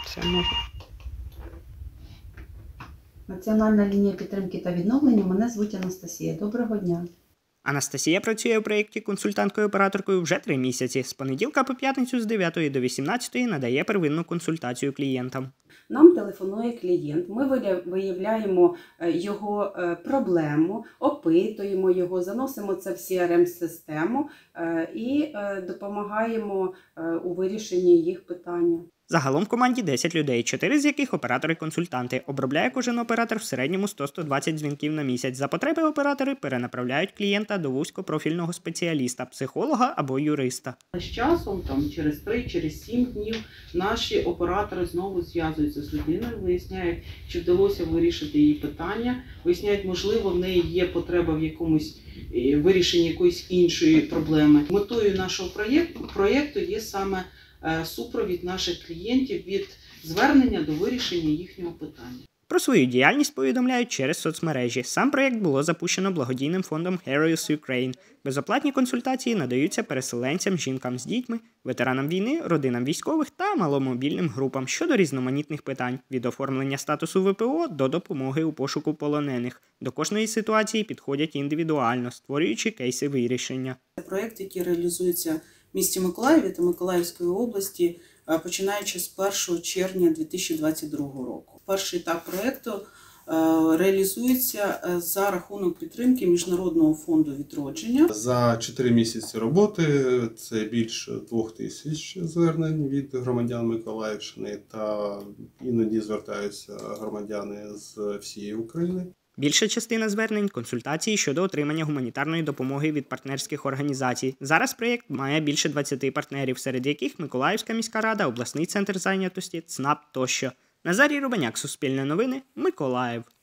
Все можна. Національна лінія підтримки та відновлення. Мене звуть Анастасія. Доброго дня. Анастасія працює у проєкті консультанткою-операторкою вже 3 місяці. З понеділка по п'ятницю з 9 до 18 надає первинну консультацію клієнтам. Нам телефонує клієнт, ми виявляємо його проблему, опитуємо його, заносимо це в CRM-систему і допомагаємо у вирішенні їх питання. Загалом в команді 10 людей, 4 з яких оператори-консультанти. Обробляє кожен оператор в середньому 100-120 дзвінків на місяць. За потреби оператори перенаправляють клієнта до вузькопрофільного спеціаліста, психолога або юриста. З часом, через 3, через 7 днів, наші оператори знову зв'язуються з людиною, виясняють, чи вдалося вирішити її питання, виясняють, можливо, в неї є потреба в якомусь вирішенні якоїсь іншої проблеми. Метою нашого проєкту є саме супровід наших клієнтів від звернення до вирішення їхнього питання. Про свою діяльність повідомляють через соцмережі. Сам проєкт було запущено благодійним фондом Heroes Ukraine. Безоплатні консультації надаються переселенцям, жінкам з дітьми, ветеранам війни, родинам військових та маломобільним групам щодо різноманітних питань – від оформлення статусу ВПО до допомоги у пошуку полонених. До кожної ситуації підходять індивідуально, створюючи кейси вирішення. Це проєкт, який реалізується в місті Миколаєві та Миколаївської області, починаючи з 1 червня 2022 року. Перший етап проєкту реалізується за рахунок підтримки Міжнародного фонду відродження. За 4 місяці роботи це більше 2000 звернень від громадян Миколаївщини та іноді звертаються громадяни з всієї України. Більша частина звернень – консультації щодо отримання гуманітарної допомоги від партнерських організацій. Зараз проєкт має більше 20 партнерів, серед яких Миколаївська міська рада, обласний центр зайнятості, ЦНАП тощо. Назарій Рубаняк, Суспільне новини, Миколаїв.